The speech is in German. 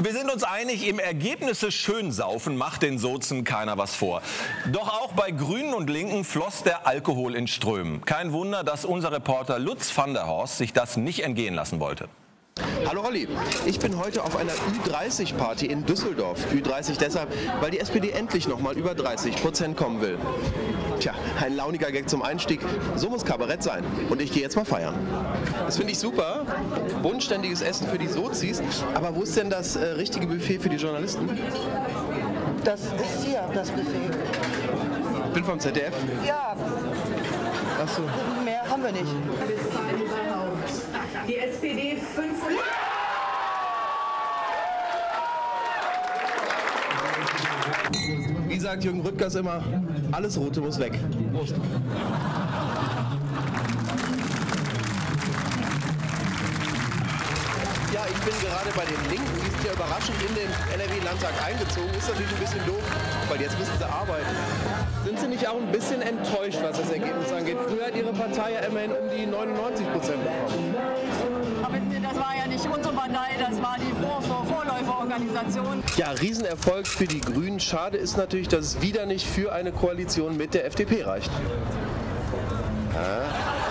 Wir sind uns einig, im Ergebnisse schön saufen macht den Sozen keiner was vor. Doch auch bei Grünen und Linken floss der Alkohol in Strömen. Kein Wunder, dass unser Reporter Lutz van der Horst sich das nicht entgehen lassen wollte. Hallo Rolli, ich bin heute auf einer Ü30-Party in Düsseldorf. Ü30 deshalb, weil die SPD endlich nochmal über 30% kommen will. Tja, ein launiger Gag zum Einstieg, so muss Kabarett sein. Und ich gehe jetzt mal feiern. Das finde ich super, bodenständiges Essen für die Sozis. Aber wo ist denn das richtige Buffet für die Journalisten? Das ist hier, das Buffet. Ich bin vom ZDF. Ja. Achso. Mehr haben wir nicht. Die SPD 500. Wie sagt Jürgen Rüttgers immer, alles Rote muss weg. Prost. Ja, ich bin gerade bei den Linken, die sind ja überraschend in den NRW-Landtag eingezogen. Ist natürlich ein bisschen doof, weil jetzt müssen sie arbeiten. Sind Sie nicht auch ein bisschen enttäuscht, was das Ergebnis angeht? Früher hat Ihre Partei ja immerhin um die 99% bekommen. Aber das war ja nicht unsere Partei, das war die Vorläuferorganisation. Ja, Riesenerfolg für die Grünen. Schade ist natürlich, dass es wieder nicht für eine Koalition mit der FDP reicht. Ja.